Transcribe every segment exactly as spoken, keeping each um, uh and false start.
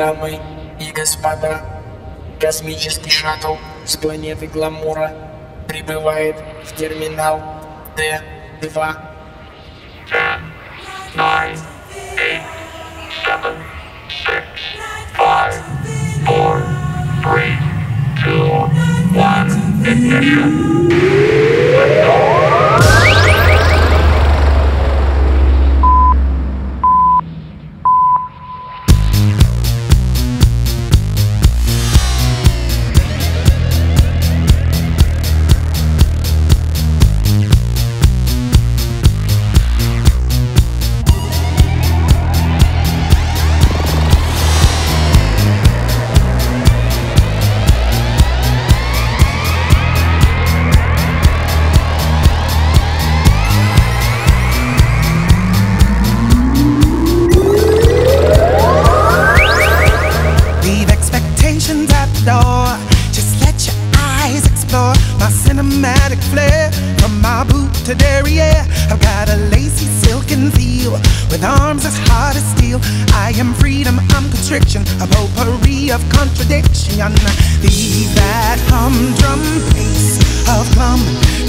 Дамы и господа, космический шаттл с планеты Гламура прибывает в терминал Д два. ten, nine, eight, seven, six, five, four, three, two, one, ignition. Let's go. Door. Just let your eyes explore my cinematic flair. From my boot to derriere, I've got a lacy silken feel with arms as hard as steel. I am freedom, I'm constriction, a potpourri of contradiction. Leave that humdrum pace of come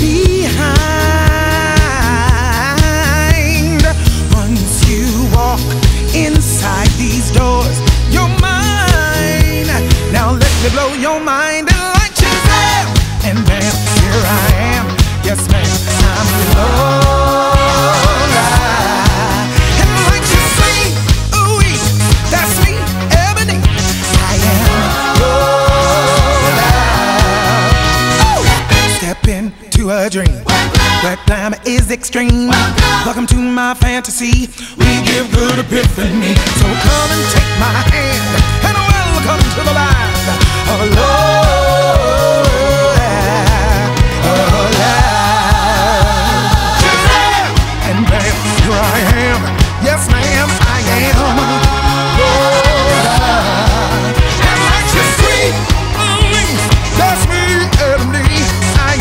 behind. Once you walk inside these doors, you're mine. Now let me blow your mind and light you down. And bam, here I am. Yes, ma'am, I'm Lola. And like you see, ooh, that's me, Ebony. I am Lola. Step into a dream where glamour is extreme. Welcome to my fantasy. We give good epiphany. So come and take my hand and welcome to the land of love, of love. And bam, here I am. Yes, ma'am, I am Lola. And like you see, that's me, Ebony. I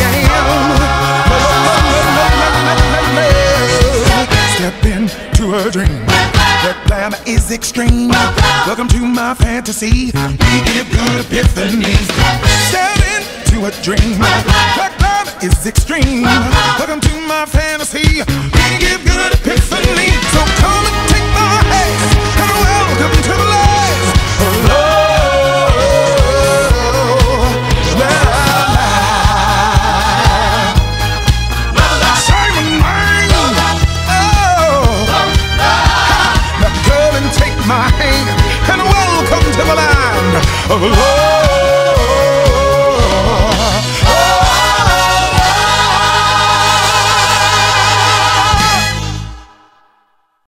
am Lola. Step into a dream. The glamour is extreme. Welcome to my fantasy. We give good epiphanies. Step into a dream. The glamour is extreme. Welcome to my fantasy. We give good epiphanies. So come and take my hand and welcome to the life of love. Simon Wayne. Oh, my hand and welcome to the land of love.